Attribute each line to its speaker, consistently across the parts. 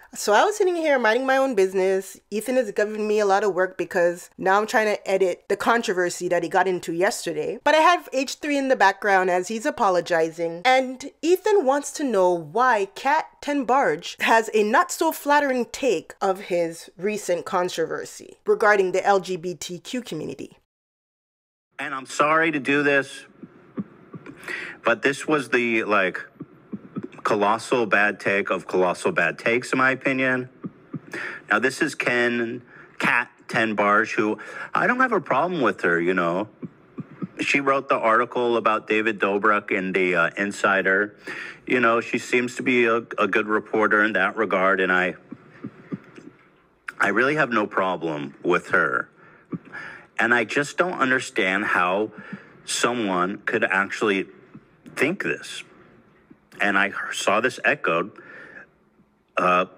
Speaker 1: So I was sitting here minding my own business. Ethan is giving me a lot of work because now I'm trying to edit the controversy that he got into yesterday. But I have H3 in the background as he's apologizing. And Ethan wants to know why Kat Tenbarge has a not so flattering take of his recent controversy regarding the LGBTQ community.
Speaker 2: And I'm sorry to do this, but this was the, colossal bad take of colossal bad takes, in my opinion. Now, this is Kat Tenbarge, who I don't have a problem with her, you know. She wrote the article about David Dobrik in the Insider. You know, she seems to be a good reporter in that regard, and I really have no problem with her. And I just don't understand how someone could actually think this. And I saw this echoed by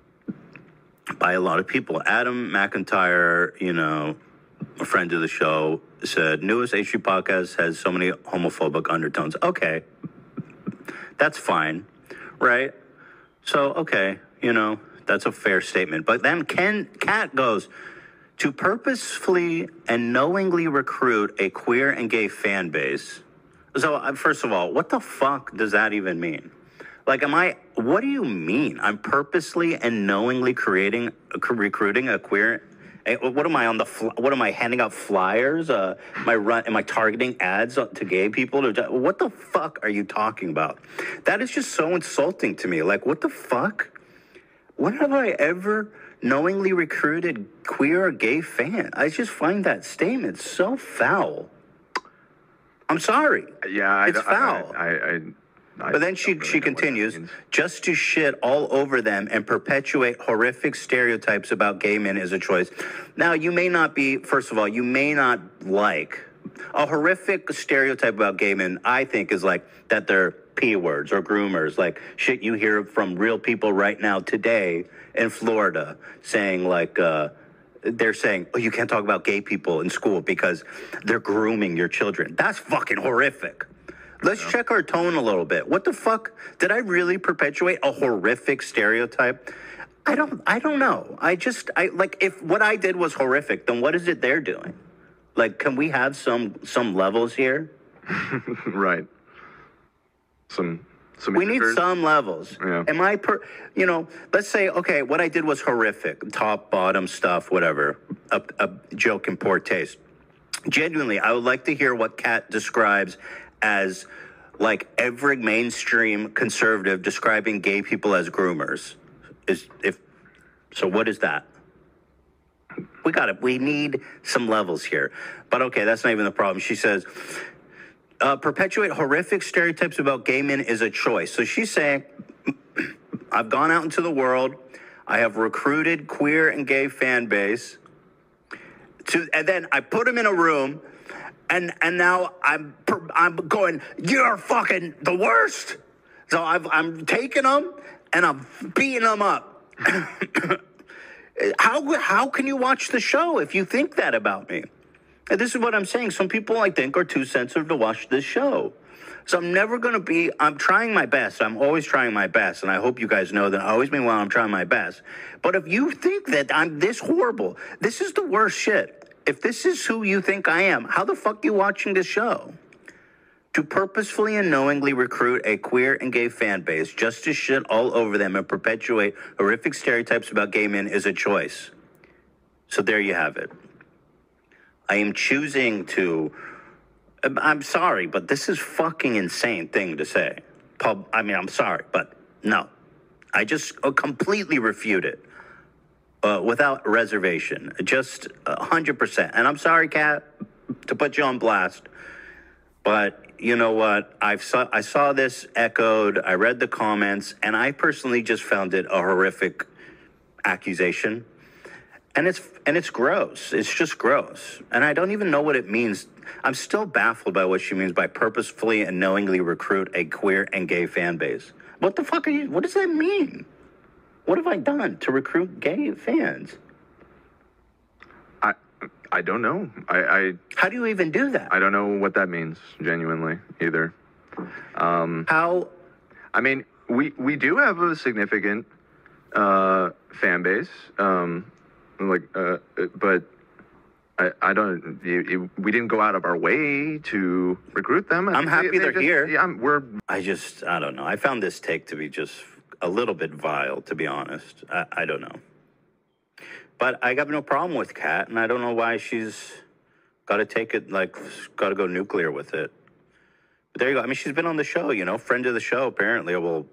Speaker 2: a lot of people. Adam McIntyre, you know, a friend of the show, said, newest H3 podcast has so many homophobic undertones. Okay, that's fine, right? So, okay, you know, that's a fair statement. But then Kat goes, to purposefully and knowingly recruit a queer and gay fan base. So, first of all, what the fuck does that even mean? Like, what do you mean? I'm purposely and knowingly recruiting a queer, what am I what am I handing out flyers? Am I targeting ads to gay people? What the fuck are you talking about? That is just so insulting to me. Like, what the fuck? When have I ever knowingly recruited queer or gay fan? I just find that statement so foul. I'm sorry.
Speaker 3: Yeah,
Speaker 2: it's foul. But then she continues, just to shit all over them and perpetuate horrific stereotypes about gay men is a choice. Now, you may not be, first of all, you may not like a horrific stereotype about gay men, I think, is like that they're P words or groomers, like shit you hear from real people right now today in Florida saying they're saying, oh, you can't talk about gay people in school because they're grooming your children. That's fucking horrific. Let's check our tone a little bit. What the fuck? Did I really perpetuate a horrific stereotype? I don't know. If what I did was horrific, then what is it they're doing? Like, can we have some levels here?
Speaker 3: Right.
Speaker 2: We need some levels.
Speaker 3: Yeah.
Speaker 2: Let's say, okay, what I did was horrific, top, bottom stuff, whatever, a joke in poor taste. Genuinely, I would like to hear what Kat describes as, like, every mainstream conservative describing gay people as groomers. So what is that? We need some levels here. But okay, that's not even the problem. She says, perpetuate horrific stereotypes about gay men is a choice. So she's saying, I've gone out into the world, I have recruited queer and gay fan base, and then I put them in a room, and now I'm going, you're fucking the worst. So I'm taking them and I'm beating them up. How can you watch the show if you think that about me? And this is what I'm saying. Some people, I think, are too sensitive to watch this show. So I'm trying my best. I'm always trying my best. And I hope you guys know that I always mean well, I'm trying my best. But if you think that I'm this horrible, this is the worst shit. If this is who you think I am, how the fuck are you watching this show? To purposefully and knowingly recruit a queer and gay fan base just to shit all over them and perpetuate horrific stereotypes about gay men is a choice. So there you have it. I am choosing to... I'm sorry, but this is fucking insane thing to say. I'm sorry, but no. I just completely refute it. Without reservation. Just 100%. And I'm sorry, Kat, to put you on blast. But you know what? I saw this echoed. I read the comments. And I personally just found it a horrific accusation. And it's gross. It's just gross. And I don't even know what it means. I'm still baffled by what she means by purposefully and knowingly recruit a queer and gay fan base. What the fuck what does that mean? What have I done to recruit gay fans?
Speaker 3: I don't know.
Speaker 2: How do you even do that?
Speaker 3: I don't know what that means, genuinely, either.
Speaker 2: How?
Speaker 3: I mean, we do have a significant fan base. But I don't. We didn't go out of our way to recruit them.
Speaker 2: I'm happy they're here.
Speaker 3: Yeah,
Speaker 2: I don't know. I found this take to be just a little bit vile, to be honest. I don't know. But I got no problem with Kat, and I don't know why she's got to take it, got to go nuclear with it. But there you go. I mean, she's been on the show, friend of the show, apparently. Well,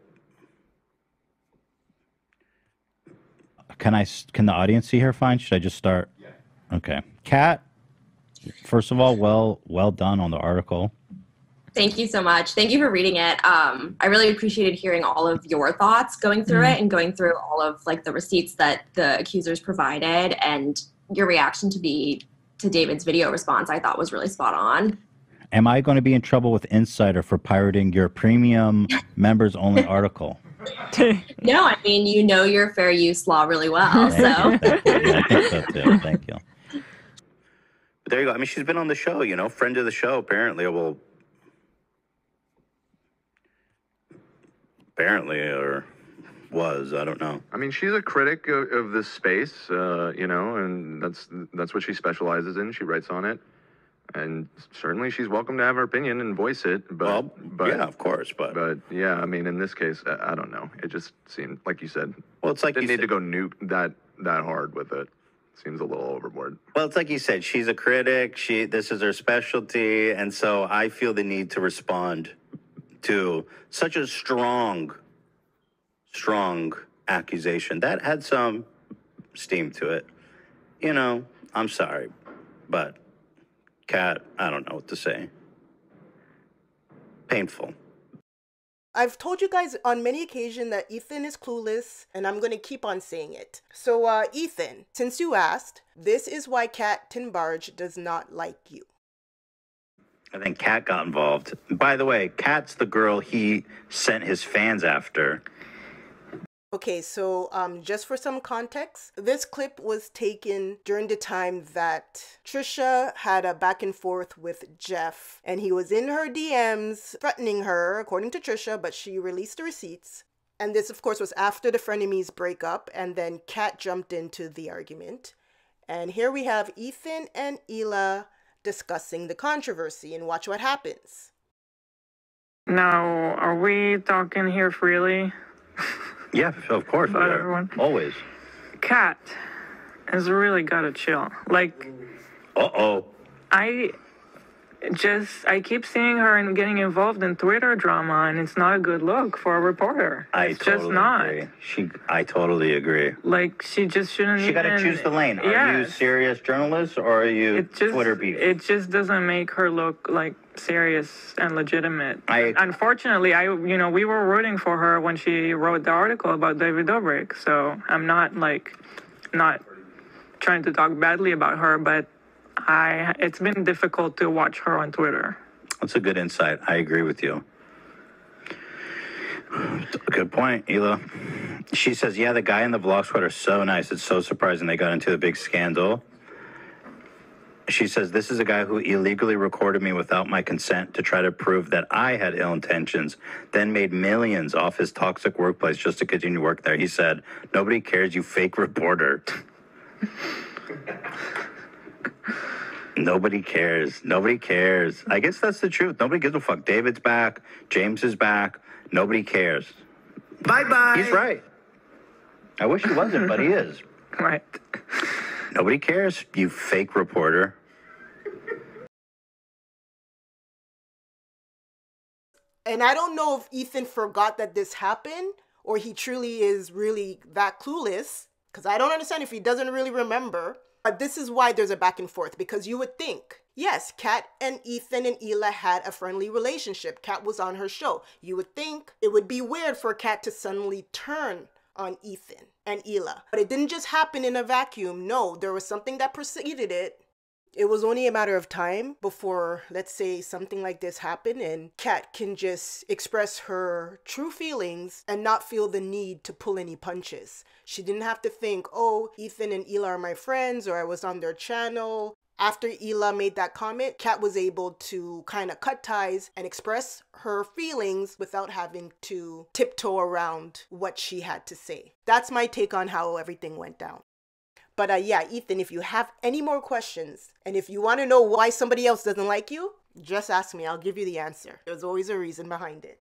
Speaker 4: can the audience see her fine? Should I just start? Yeah. Okay. Kat, first of all, well done on the article.
Speaker 5: Thank you so much. Thank you for reading it. I really appreciated hearing all of your thoughts going through it and going through all of the receipts that the accusers provided, and your reaction to David's video response I thought was really spot on.
Speaker 4: Am I going to be in trouble with Insider for pirating your premium members only article?
Speaker 5: No, I mean, your fair use law really well.
Speaker 4: Thank you. Yeah, I think so too. Thank you.
Speaker 2: But there you go. I mean, she's been on the show, friend of the show, apparently. Well, apparently, or was, I don't know.
Speaker 3: I mean, she's a critic of this space, and that's what she specializes in. She writes on it, and certainly she's welcome to have her opinion and voice it. But
Speaker 2: yeah, of course. But
Speaker 3: yeah, I mean, in this case, I don't know. It just seemed, like you said,
Speaker 2: well, it's like
Speaker 3: didn't need to go nuke that hard with it. Seems a little overboard.
Speaker 2: Well, it's like you said, she's a critic. This is her specialty, and so I feel the need to respond to such a strong accusation that had some steam to it. I'm sorry, but Kat, I don't know what to say. Painful.
Speaker 1: I've told you guys on many occasions that Ethan is clueless, and I'm going to keep on saying it. So, Ethan, since you asked, this is why Kat Tenbarge does not like you.
Speaker 2: I think Kat got involved. By the way, Kat's the girl he sent his fans after.
Speaker 1: Okay, so just for some context, this clip was taken during the time that Trisha had a back and forth with Jeff, and he was in her DMs threatening her, according to Trisha, but she released the receipts. And this, of course, was after the frenemies breakup, and then Kat jumped into the argument. And here we have Ethan and Hila discussing the controversy, and watch what happens.
Speaker 6: Now, are we talking here freely?
Speaker 2: Yeah, of course.
Speaker 6: Everyone.
Speaker 2: Always.
Speaker 6: Kat has really got to chill.
Speaker 2: Uh-oh.
Speaker 6: I keep seeing her and getting involved in Twitter drama, and it's not a good look for a reporter.
Speaker 2: I totally agree. I totally agree.
Speaker 6: She just shouldn't.
Speaker 2: She got to choose the lane. Are you serious journalist or are you Twitter beef?
Speaker 6: It just doesn't make her look serious and legitimate. Unfortunately, we were rooting for her when she wrote the article about David Dobrik. So I'm not trying to talk badly about her, but it's been difficult to watch her on Twitter.
Speaker 2: That's a good insight. I agree with you. Good point, Hila. She says, yeah, the guy in the vlog squad are so nice. It's so surprising they got into the big scandal. She says, this is a guy who illegally recorded me without my consent to try to prove that I had ill intentions, then made millions off his toxic workplace just to continue to work there. He said, nobody cares, you fake reporter. Nobody cares. Nobody cares. I guess that's the truth. Nobody gives a fuck. David's back. James is back. Nobody cares.
Speaker 7: Bye-bye.
Speaker 2: He's right. I wish he wasn't, but he is.
Speaker 6: Right.
Speaker 2: Nobody cares, you fake reporter.
Speaker 1: And I don't know if Ethan forgot that this happened or he truly is really that clueless, because I don't understand if he doesn't really remember. But this is why there's a back and forth, because you would think, yes, Kat and Ethan and Hila had a friendly relationship. Kat was on her show. You would think it would be weird for Kat to suddenly turn on Ethan and Hila. But it didn't just happen in a vacuum. No, there was something that preceded it. It was only a matter of time before, let's say, something like this happened and Kat can just express her true feelings and not feel the need to pull any punches. She didn't have to think, oh, Ethan and Hila are my friends, or I was on their channel. After Ela made that comment, Kat was able to kind of cut ties and express her feelings without having to tiptoe around what she had to say. That's my take on how everything went down. But yeah, Ethan, if you have any more questions, and if you want to know why somebody else doesn't like you, just ask me. I'll give you the answer. There's always a reason behind it.